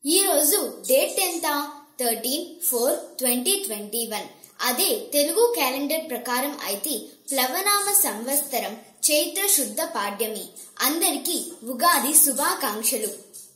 ఈ రోజు డేట్ ఎంత? 13/4/2021. అదే తెలుగు క్యాలెండర్ ప్రకారం అయితే ప్లవనామ సంవత్సరం చైత్ర శుద్ధ పాడ్యమి. అందరికీ ఉగాది శుభాకాంక్షలు.